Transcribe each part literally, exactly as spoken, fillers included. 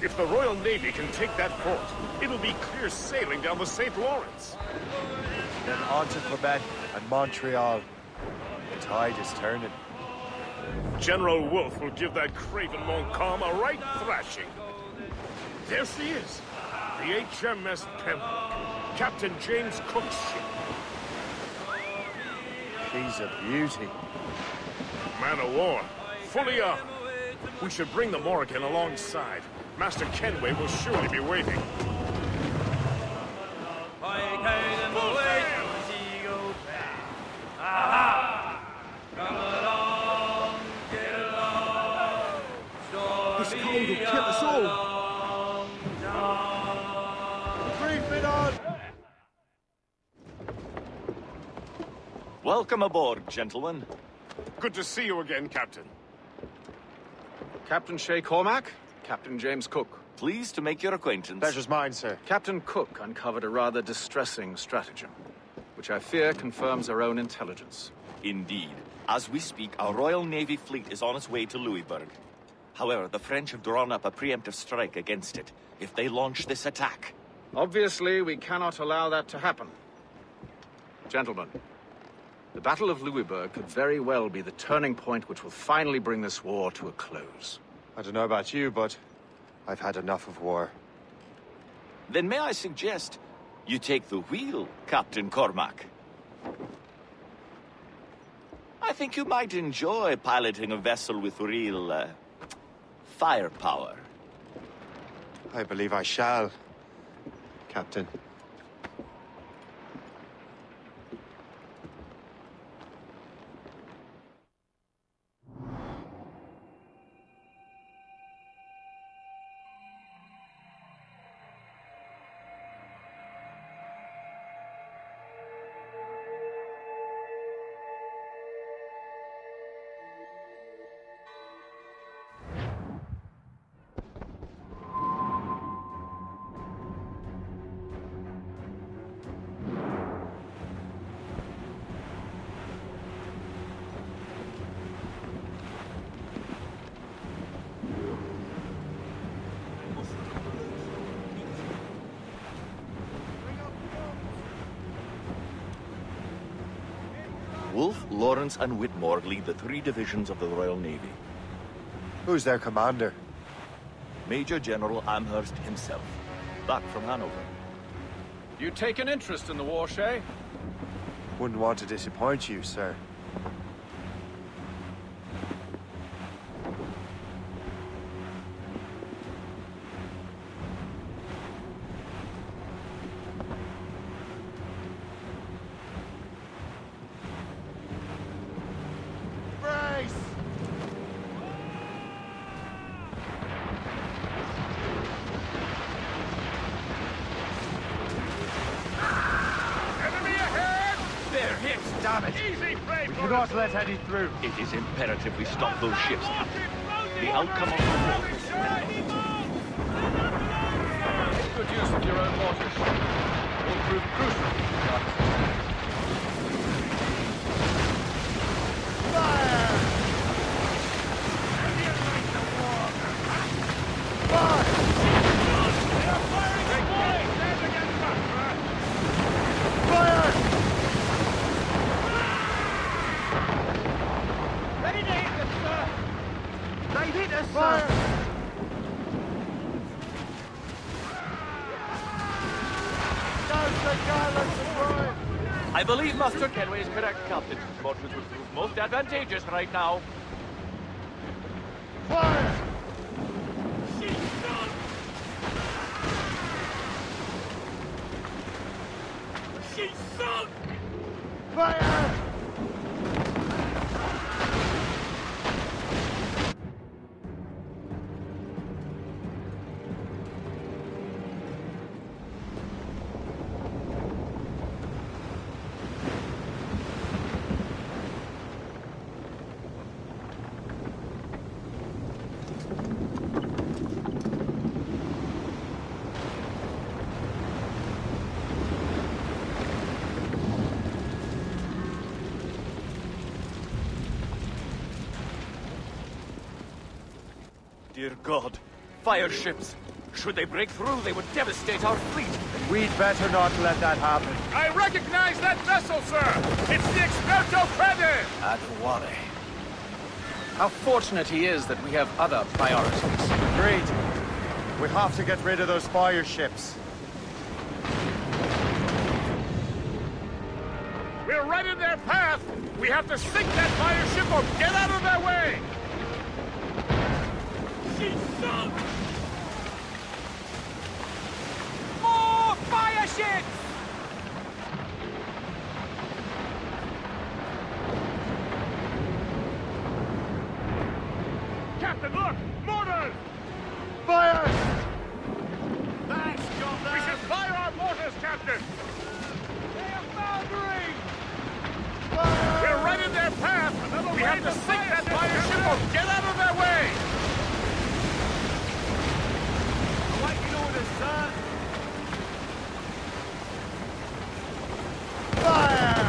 If the Royal Navy can take that port, it'll be clear sailing down the Saint Lawrence. Then on to Quebec and Montreal. The tide is turning. General Wolfe will give that craven Montcalm a right thrashing. There she is, the H M S Pembroke, Captain James Cook's ship. She's a beauty. Man o' war, fully up. We should bring the Morrigan alongside. Master Kenway will surely be waiting. This cold will kill us all. Brief it on! Welcome aboard, gentlemen. Good to see you again, Captain. Captain Shay Cormac, Captain James Cook. Pleased to make your acquaintance. Pleasure's mine, sir. Captain Cook uncovered a rather distressing stratagem, which I fear confirms our own intelligence. Indeed. As we speak, our Royal Navy fleet is on its way to Louisbourg. However, the French have drawn up a preemptive strike against it if they launch this attack. Obviously, we cannot allow that to happen. Gentlemen, the Battle of Louisbourg could very well be the turning point which will finally bring this war to a close. I don't know about you, but I've had enough of war. Then may I suggest you take the wheel, Captain Cormac? I think you might enjoy piloting a vessel with real, uh, firepower. I believe I shall, Captain. Wolfe, Lawrence, and Whitmore lead the three divisions of the Royal Navy. Who's their commander? Major General Amherst himself, back from Hanover. You take an interest in the war, Shay? Wouldn't want to disappoint you, sir. Let Eddie through. It is imperative we stop those ships, Captain. The outcome of the war. Make good use of your own mortars. It will prove crucial. Fire! Fire! They're firing at point! Stand against us, Fire! They hit us, sir! They hit us, sir! I believe Master Kenway is correct, Captain. Mortars would prove most advantageous right now. Fire! She's sunk! Fire! Dear God, Fire ships. Should they break through, they would devastate our fleet. We'd better not let that happen. I recognize that vessel, sir! It's the Experto Fede! Adewale. How fortunate he is that we have other priorities. Agreed. We have to get rid of those fire ships. We're right in their path! We have to sink that fire ship or get out of their way! She's sunk! More fire ships! Captain, look! Mortars! Fire! Thanks, Governor! We should fire our mortars, Captain! They are foundering! We're right in their path! We have to sink that fire ship or get out of their way! Await your orders, sir! Fire!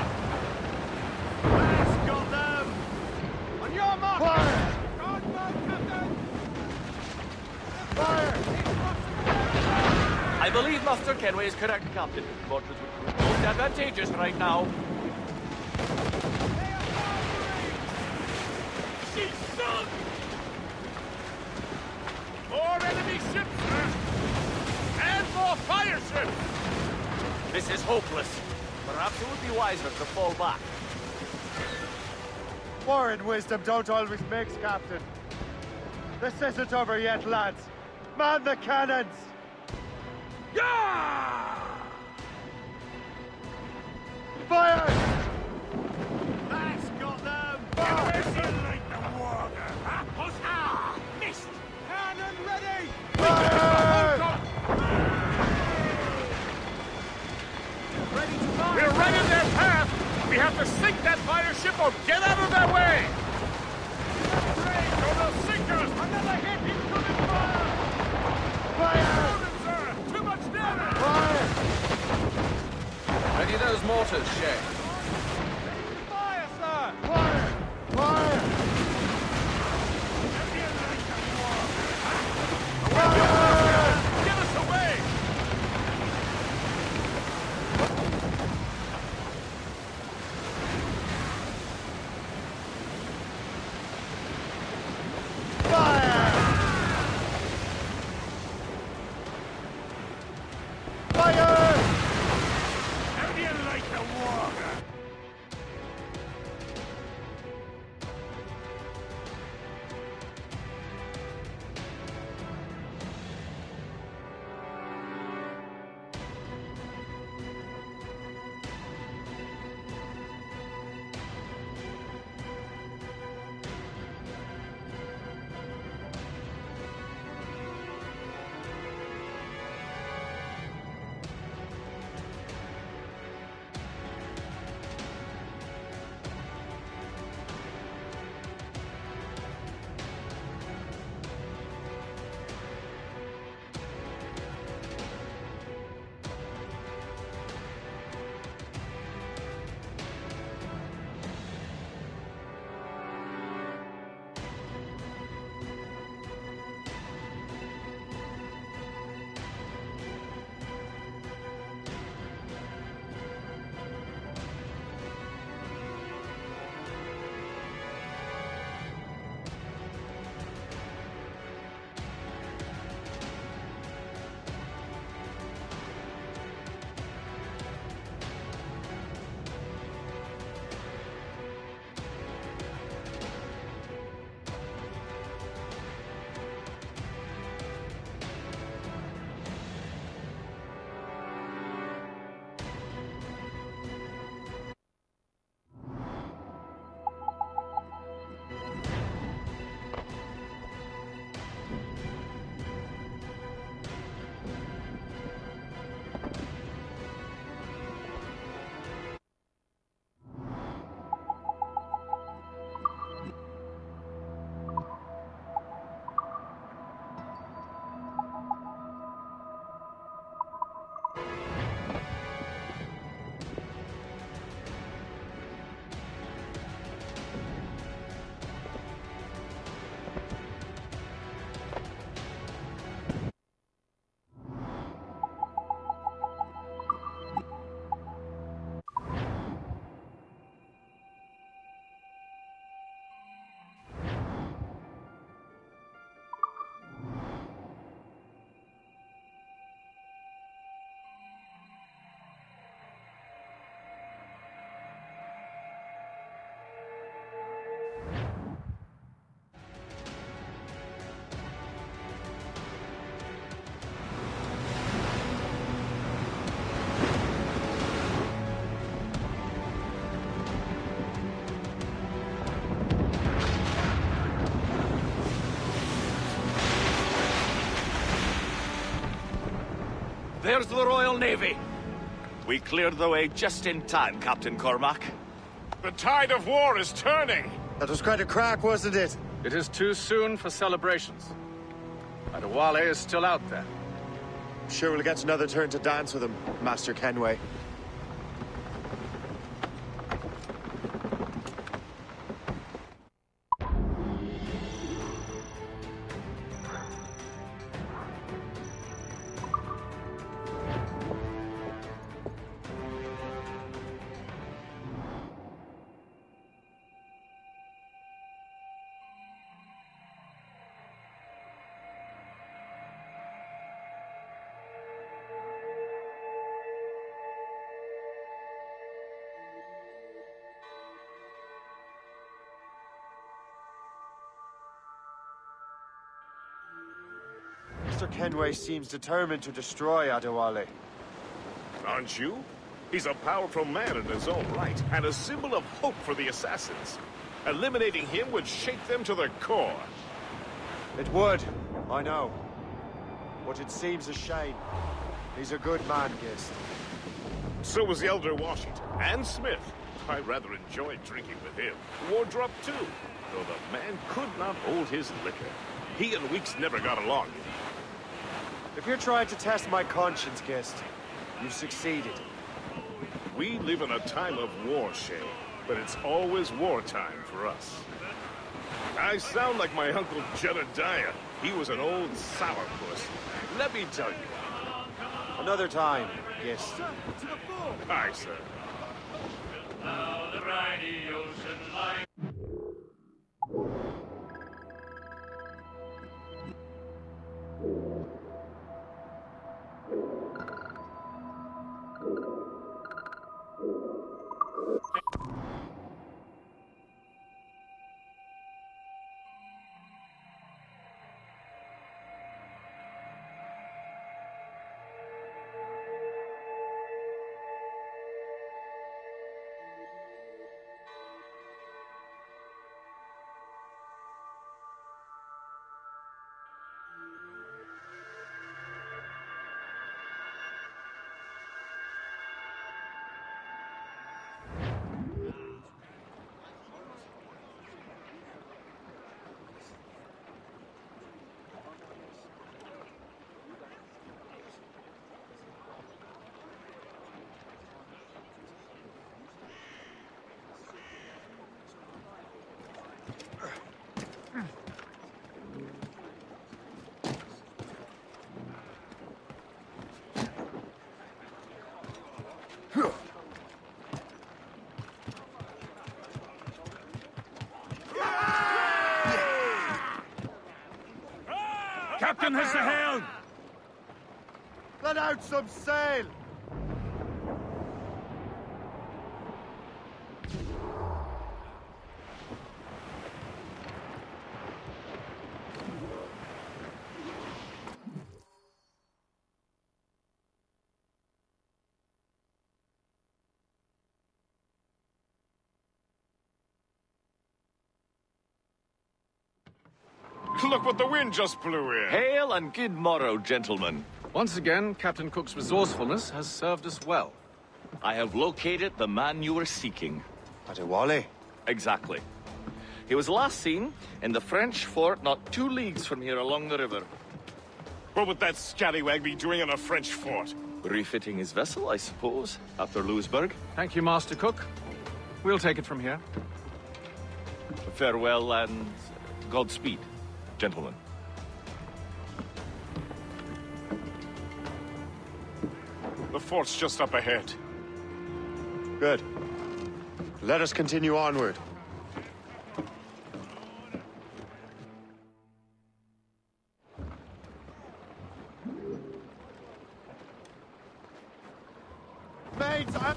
That's got them! On your mark! Fire! On mark, Captain! Fire! I believe Master Kenway is correct, Captain. Mortars would prove most advantageous right now. She's sunk! More enemy ships, sir! And more fire ships! This is hopeless. Perhaps it would be wiser to fall back. War and wisdom don't always mix, Captain. This isn't over yet, lads. Man the cannons! Yeah! Fire! That's got them! Like the water! Ah! Missed! Cannon ready! Fire! Ready to fire! We're right in their path! We have to sink that fire ship or get out of their way! Range or they'll sink us! Another hit! Incoming fire! Fire! Loaded, sir! Too much damage! Fire! Ready those mortars, Shay. Fire, sir! Fire! Fire! Get us away! Fire! Fire! How do you like the water? There's the Royal Navy. We cleared the way just in time, Captain Cormac. The tide of war is turning! That was quite a crack, wasn't it? It is too soon for celebrations. Adewale is still out there. I'm sure we'll get another turn to dance with him, Master Kenway. Master Kenway seems determined to destroy Adewale. Aren't you? He's a powerful man in his own right, and a symbol of hope for the assassins. Eliminating him would shake them to their core. It would, I know. But it seems a shame. He's a good man, Gist. So was the Elder Washington, and Smith. I rather enjoyed drinking with him. Wardrop, too, though the man could not hold his liquor. He and Weeks never got along. If you're trying to test my conscience, Gist, you've succeeded. We live in a time of war, Shay, but it's always wartime for us. I sound like my Uncle Jedediah. He was an old sourpuss. Let me tell you. Another time, Gist. Aye, sir. Now the briny ocean lies. Captain has the helm! Let out some sail! Look what the wind just blew in! Hail and good morrow, gentlemen. Once again, Captain Cook's resourcefulness has served us well. I have located the man you were seeking. Adewale? Exactly. He was last seen in the French fort not two leagues from here along the river. What would that scallywag be doing in a French fort? Refitting his vessel, I suppose, after Louisburg. Thank you, Master Cook. We'll take it from here. Farewell and Godspeed, gentlemen. The fort's just up ahead. Good. Let us continue onward. Mates, I...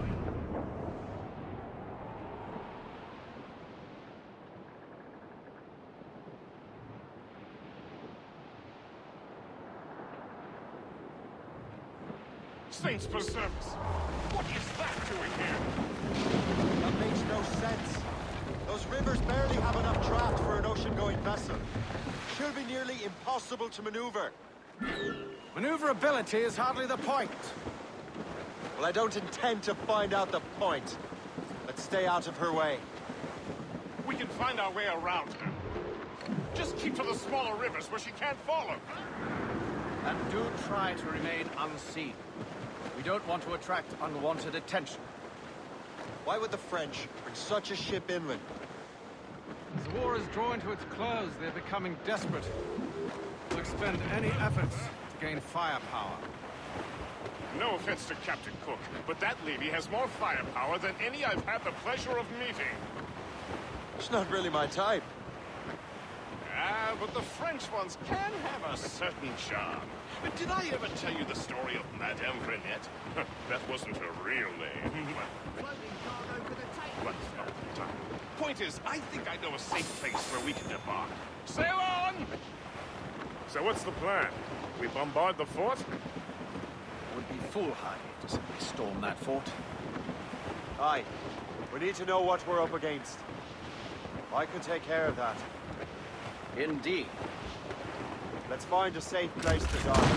Saints preserve us! What is that doing here? That makes no sense. Those rivers barely have enough draft for an ocean-going vessel. Should be nearly impossible to maneuver. Maneuverability is hardly the point. Well, I don't intend to find out the point. Let's stay out of her way. We can find our way around her. Just keep to the smaller rivers where she can't follow. And do try to remain unseen. We don't want to attract unwanted attention. Why would the French bring such a ship inland? As the war is drawing to its close, they're becoming desperate. They'll expend any efforts to gain firepower. No offense to Captain Cook, but that lady has more firepower than any I've had the pleasure of meeting. It's not really my type. Ah, but the French ones can have a certain charm. But did I ever tell you the story of Madame Renette? That wasn't her real name. But, oh, point is, I think I know a safe place where we can debark. Sail on! So what's the plan? We bombard the fort? It would be foolhardy to simply storm that fort. Aye. We need to know what we're up against. I could take care of that. Indeed. Let's find a safe place to dock.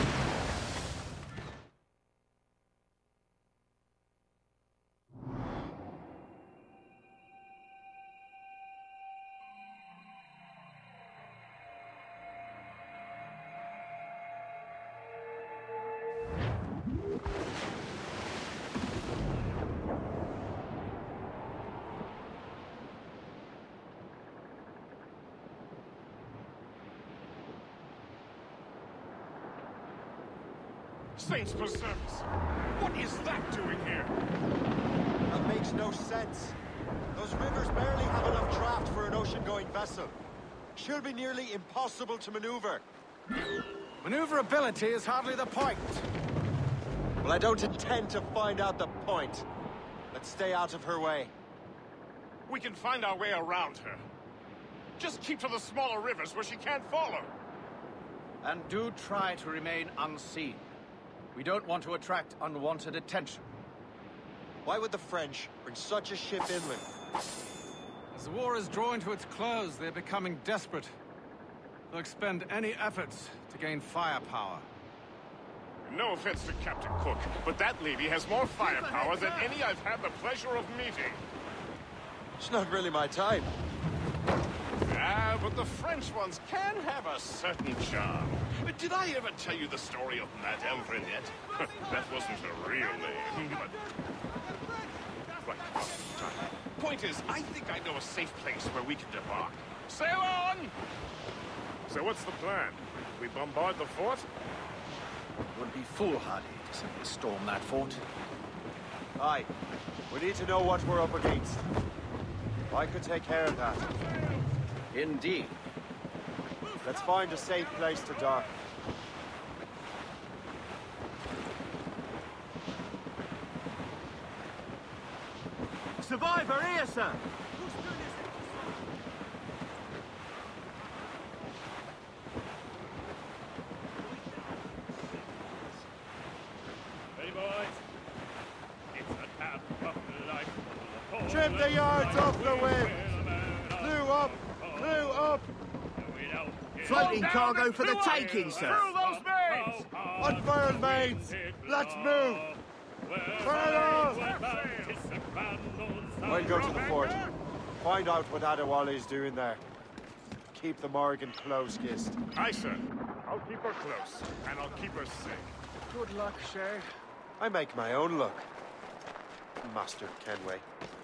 Saints preserve us! What is that doing here? That makes no sense. Those rivers barely have enough draft for an ocean-going vessel. Should be nearly impossible to maneuver. Maneuverability is hardly the point. Well, I don't intend to find out the point. Let's stay out of her way. We can find our way around her. Just keep to the smaller rivers where she can't follow. And do try to remain unseen. We don't want to attract unwanted attention. Why would the French bring such a ship inland? As the war is drawing to its close, they're becoming desperate. They'll expend any efforts to gain firepower. No offense to Captain Cook, but that lady has more firepower than any I've had the pleasure of meeting. It's not really my type. Ah, but the French ones can have a certain charm. But did I ever tell you the story of Madame Renette? That wasn't her real name. But... Right. Point is, I think I know a safe place where we can debark. Sail on! So what's the plan? We bombard the fort? It would be foolhardy to simply storm that fort. Aye. We need to know what we're up against. I could take care of that. Indeed. Let's find a safe place to dock. Survivor here, sir! Hey, boys. It's a tap of life. Trim the yards off the wind! Clew up! Clew up! Floating cargo for the taking, sir! Through those mains! Unfurl mains! Let's move! Furl! I'll go to the fort. Find out what Adewale is doing there. Keep the Morgan close-kissed. Aye, sir. I'll keep her close, and I'll keep her safe. Good luck, Shay. I make my own luck, Master Kenway.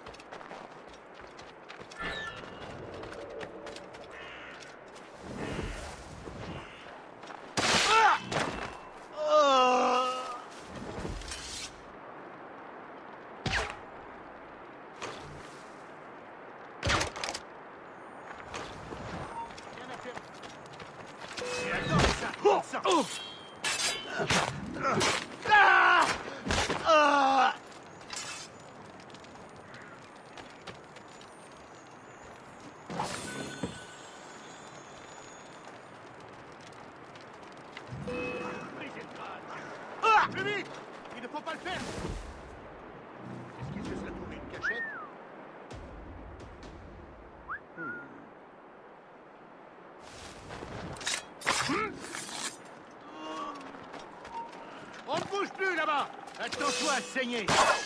Il ne faut pas le faire! Est-ce qu'il se serait trouvé une cachette? là-bas! Attention à saigner!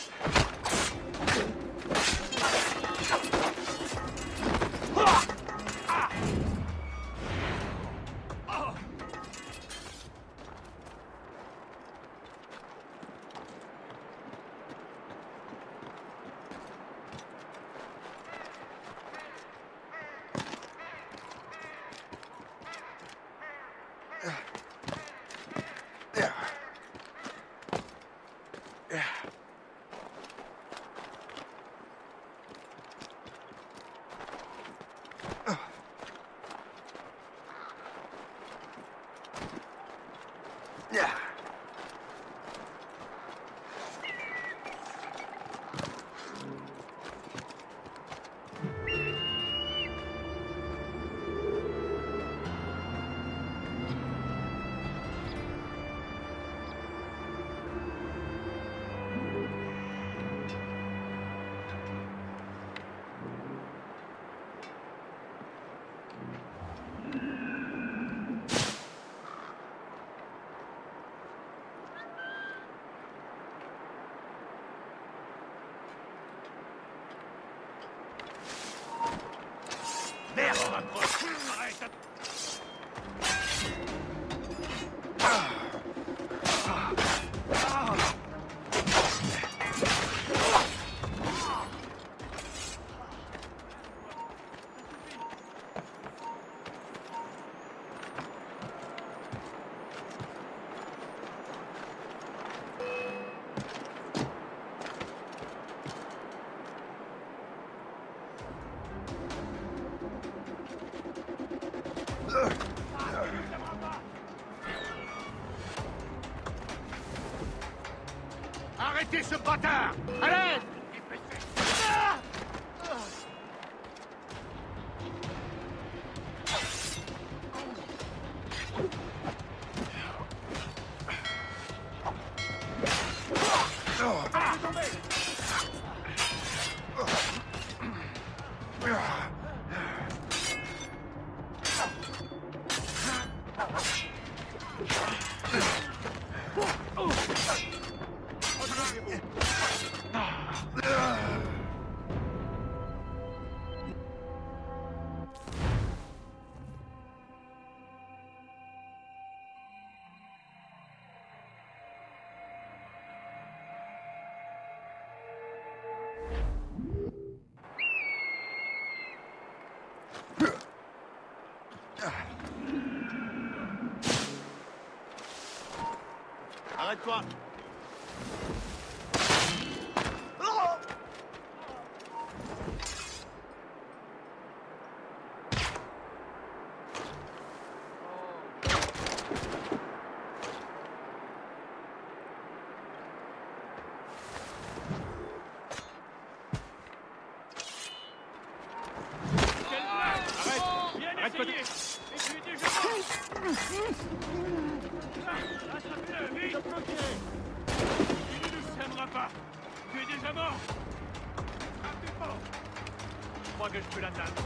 Merde, on approche! Arrête! Arrêtez ce bâtard! Allez! Arrête-toi! Arrête! Bien essayé! Et tu es déjà mort! Attrape-le, vite! Tu ne nous sèmeras pas! Tu es déjà mort! Rapidement! Je crois que je peux l'atteindre.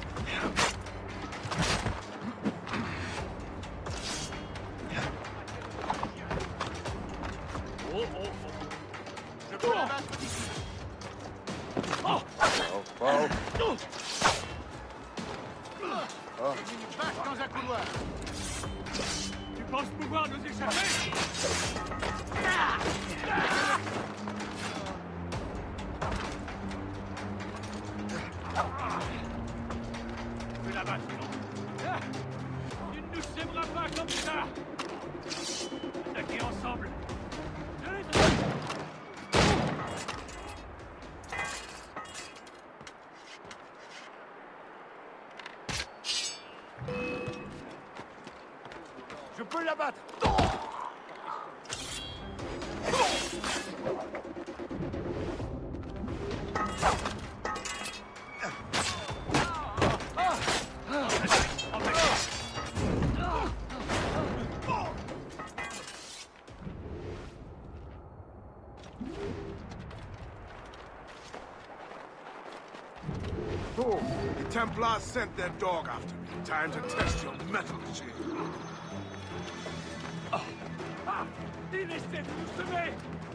Oh, oh, oh! Je peux l'abattre d'ici! Oh! Oh, oh. Une vache dans un couloir! Tu penses pouvoir nous échapper? Je vais la battre, non? Tu ne nous sèmeras pas comme ça! Attaquer ensemble! Je peux l'abattre! Oh, the Templars sent their dog after me. Time to test your metal machine. Ah! Il essaie de nous semer!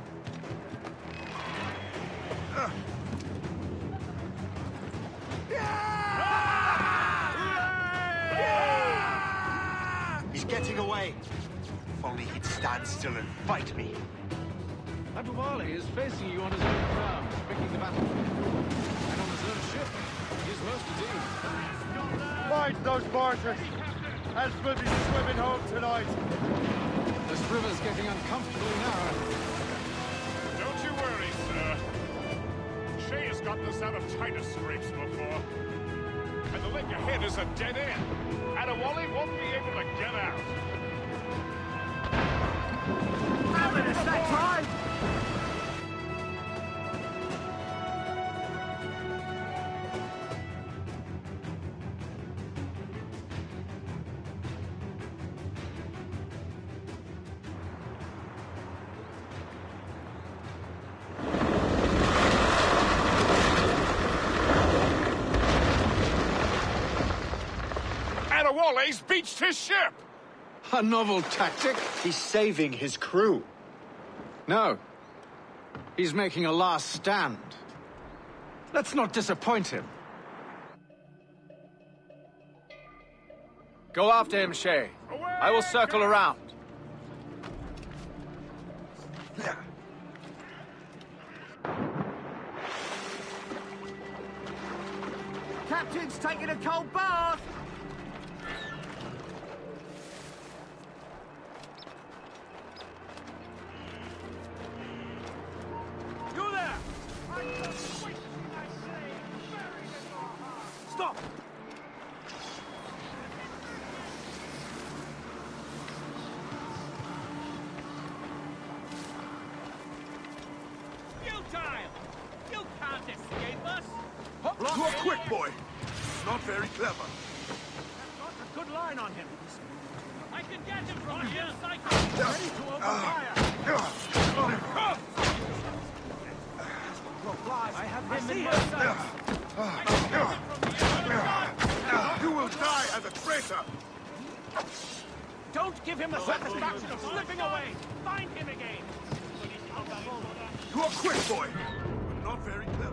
He's getting away. If only he'd stand still and fight me. Adewale is facing you on his own ground, picking the battlefield. And on his own ship, he's most redeemed. Find those barges! Else we'll be swimming home tonight. This river's getting uncomfortably narrow. Don't you worry, sir. Shay has gotten us out of tighter scrapes before. And the lake ahead is a dead end. Adewale won't be able to get out. Damn it, it's that time! Adewale's beached his ship! A novel tactic? He's saving his crew. No. He's making a last stand. Let's not disappoint him. Go after him, Shay. I will circle around. Captain's taking a cold bath! You there! Stop! Futile! You can't escape us! You are quick, boy. Not very clever. Got a good line on him. I can get him from here, Psycho! Ready to open fire! I have him in my sights. You will die as a traitor. Don't give him the satisfaction of slipping away! Find him again! You are quick, boy, but not very clever.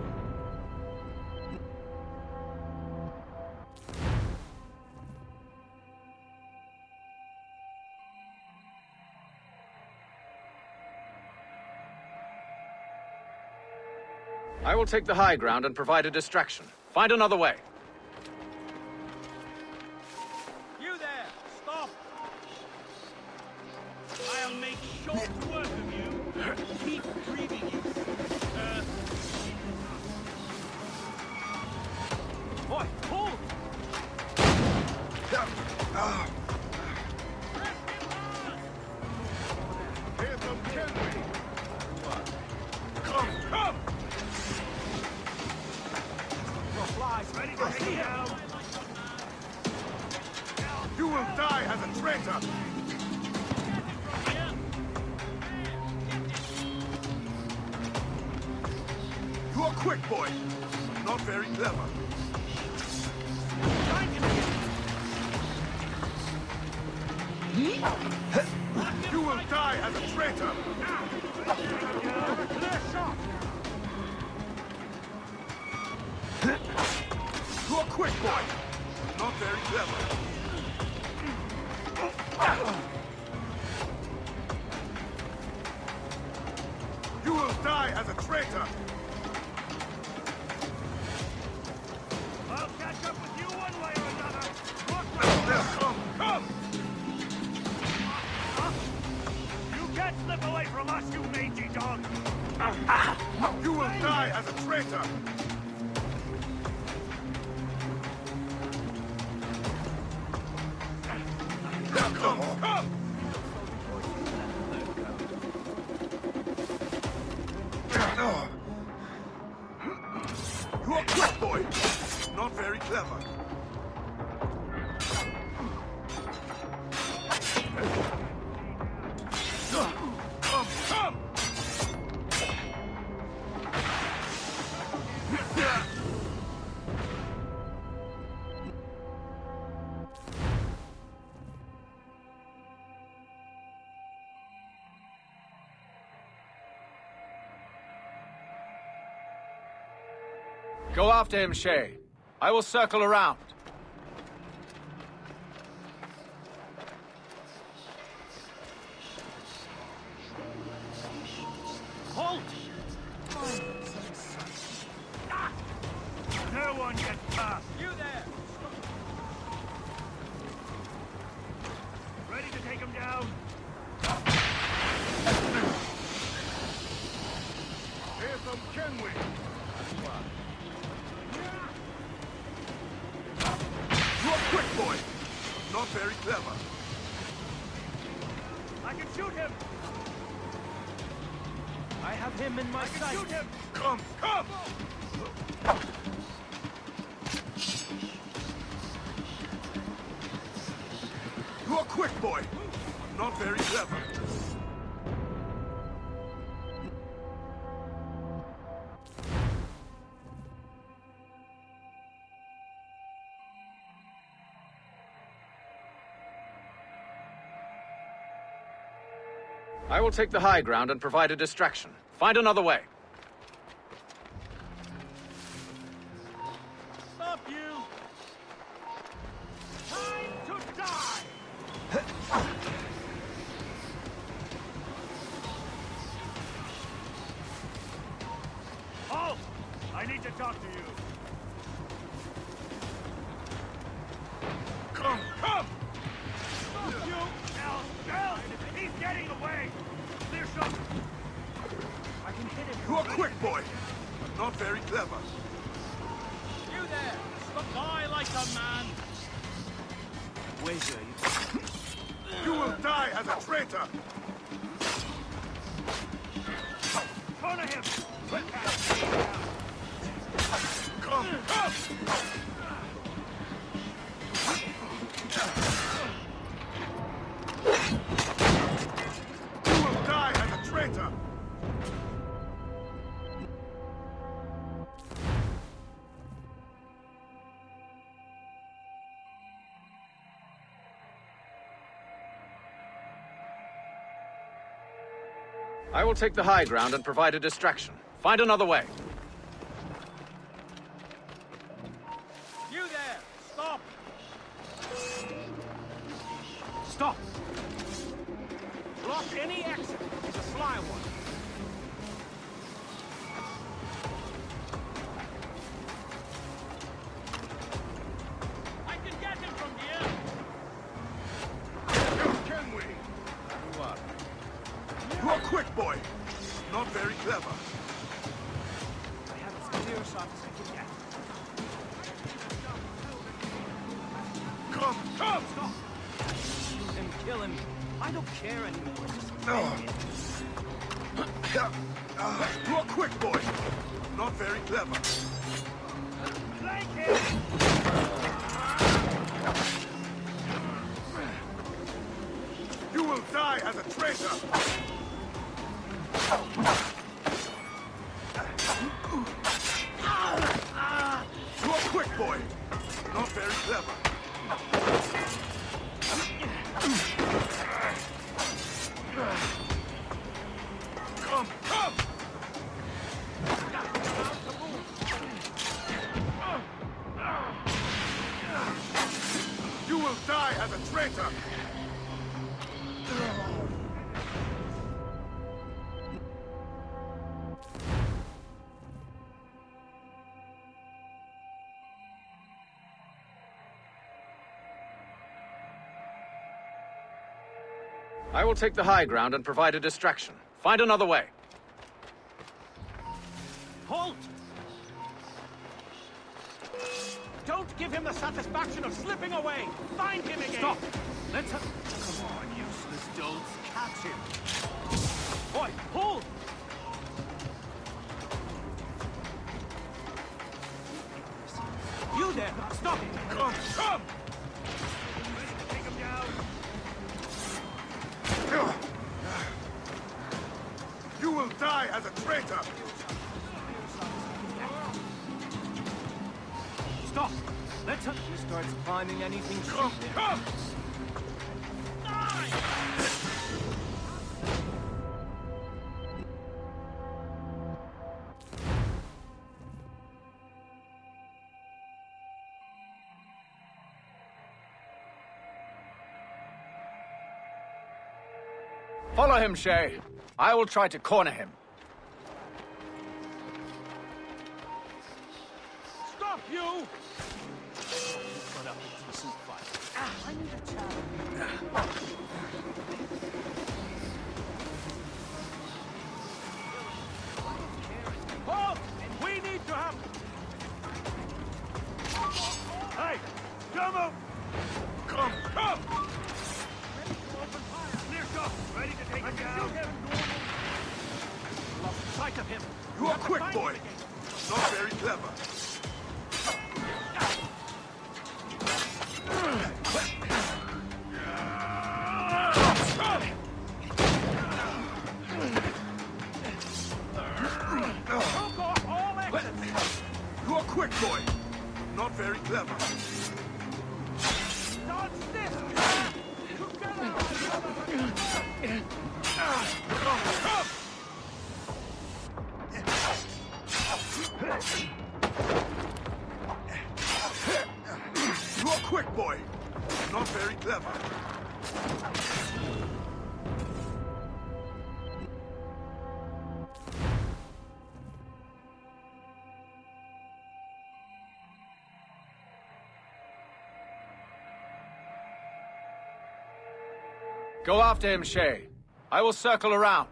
I will take the high ground and provide a distraction. Find another way. You there! Stop! I'll make short work of you. Keep dreaming, you... Uh... Boy, pull! Here's them, can we? Come, come! Flies ready to see him! You will die as a traitor. You are quick, boy, but not very clever. Find him again! You will die as a traitor. Clear shot! You are quick, boy, but not very clever. You will die as a traitor. I'll catch up with you one way or another! Look, Come, come! you can't slip away from us, you mangy dog! You will die as a traitor. Come, come! You are quick, boy. Not very clever. Come, come! Go after him, Shay. I will circle around. Halt! No one gets past. You there! Ready to take him down? Here from Kenway. You're quick, boy. Not very clever. I can shoot him! I have him in my sight. Shoot him! Come, come! You're quick, boy. Not very clever. I will take the high ground and provide a distraction. Find another way. Stop you! Time to die! Halt! I need to talk to you. Come, come! Stop you! Al! Al! He's getting away! Clear shot! I can hit him. You're quick, boy. Not very clever. You there! Stop! Die like a man! Wager you. You will die as a traitor. Corner him! Come, come! You will die as a traitor. I will take the high ground and provide a distraction. Find another way. You there! Stop! Stop! Block any exit. It's a sly one. I can get him from here! Can we? You're quick, boy. Not very clever. I have as clear a shot as I can get. Come, come! Stop! Shoot him, kill him. I don't care anymore. Just No. You're quick, boy. Not very clever. flank him! You will die as a traitor. You're quick, boy. Not very clever. Come, come! You will die as a traitor. I will take the high ground and provide a distraction. Find another way. Halt! Don't give him the satisfaction of slipping away! Find him again! Stop! Let's... Come on, useless dolts. Catch him! Boy, pull! You there! Stop! Come, come! Ready to take him down? You will die as a traitor! Stop! Let's... He starts climbing anything... Come, come! Follow him, Shay. I will try to corner him. Stop, you! Put up a decent fight. Ah, I need a challenge. Halt! We need to have... Hey! Come up! Come, come! Clear shot! Ready to take him down? Lost sight of him. You are quick, boy. Not very clever. You are quick, boy. Not very clever. Dodge this! You are quick, boy. Not very clever. Go after him, Shay. I will circle around.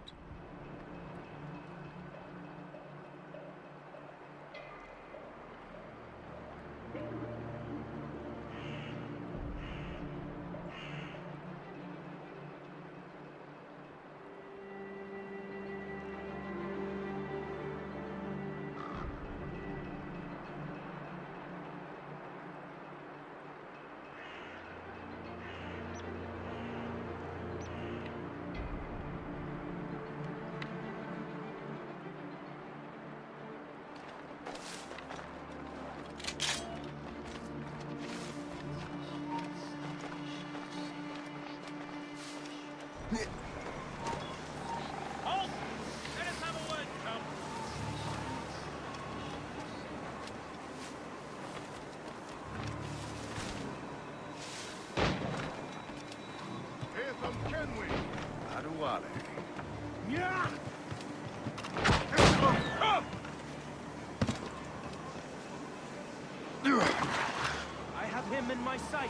Halt! Let us have a word, chum. Here's some Kenway. Adewale. Yeah! I have him in my sight.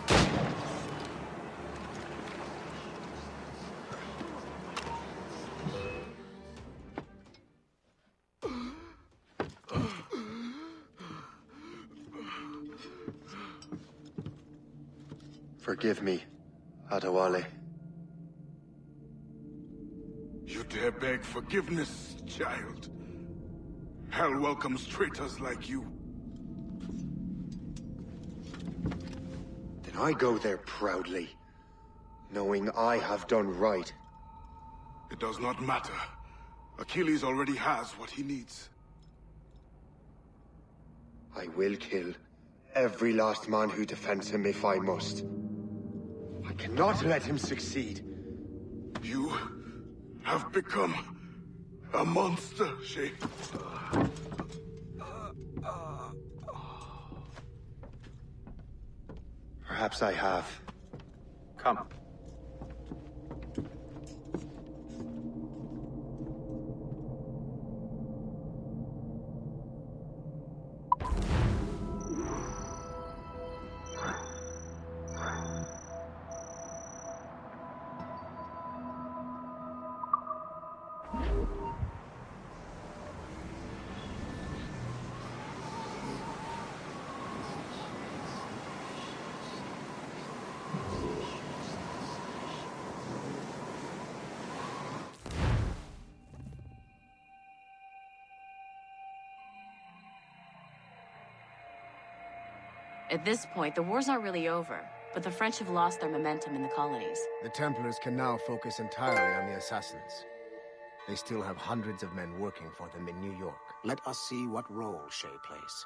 Forgive me, Adewale. You dare beg forgiveness, child? Hell welcomes traitors like you. Then I go there proudly, knowing I have done right. It does not matter. Achilles already has what he needs. I will kill every last man who defends him if I must. I cannot let him succeed. You have become a monster, Shay. Perhaps I have. Come. At this point, the war's not really over, but the French have lost their momentum in the colonies. The Templars can now focus entirely on the assassins. They still have hundreds of men working for them in New York. Let us see what role Shay plays.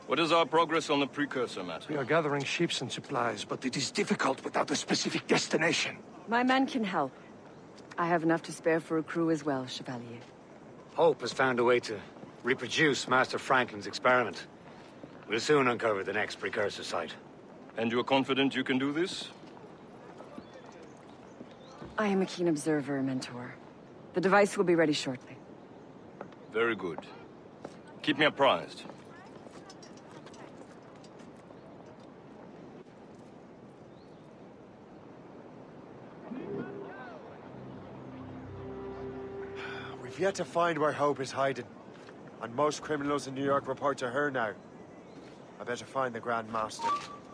What is our progress on the precursor matter? We are gathering ships and supplies, but it is difficult without a specific destination. My men can help. I have enough to spare for a crew as well, Chevalier. Hope has found a way to reproduce Master Franklin's experiment. We'll soon uncover the next precursor site. And you're confident you can do this? I am a keen observer, Mentor. The device will be ready shortly. Very good. Keep me apprised. We've yet to find where Hope is hiding. And most criminals in New York report to her now. I better find the Grand Master.